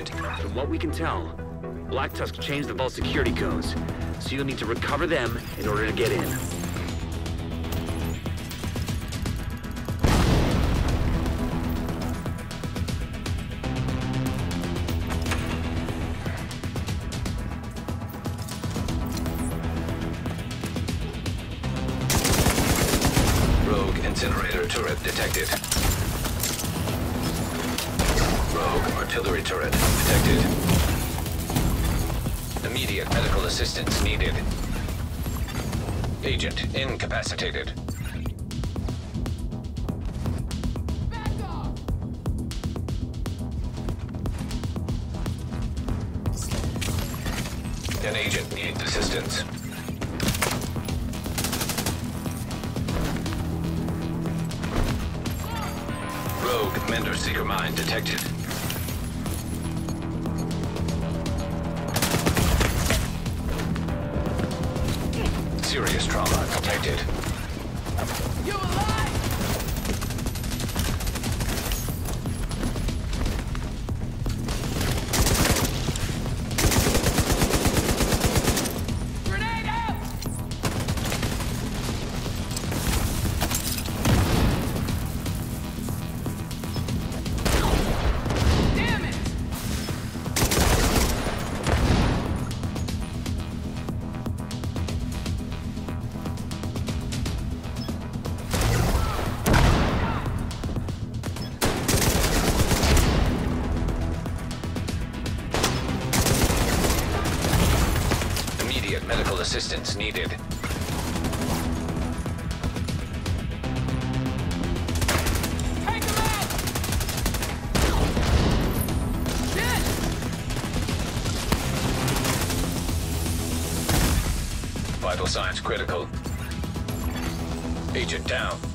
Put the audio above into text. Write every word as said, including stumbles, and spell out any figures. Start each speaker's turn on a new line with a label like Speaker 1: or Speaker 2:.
Speaker 1: Agent.
Speaker 2: From what we can tell, Black Tusk changed the vault security codes, so you'll need to recover them in order to get in.
Speaker 1: Rogue incinerator turret detected. Rogue artillery turret detected. Immediate medical assistance needed. Agent incapacitated. An agent needs assistance. Rogue Mender Seeker mine detected. Serious trauma detected.
Speaker 3: You alive? Grenade out! Damn it!
Speaker 1: Immediate medical assistance needed.
Speaker 3: Take him out! Shit!
Speaker 1: Vital signs critical. Agent down.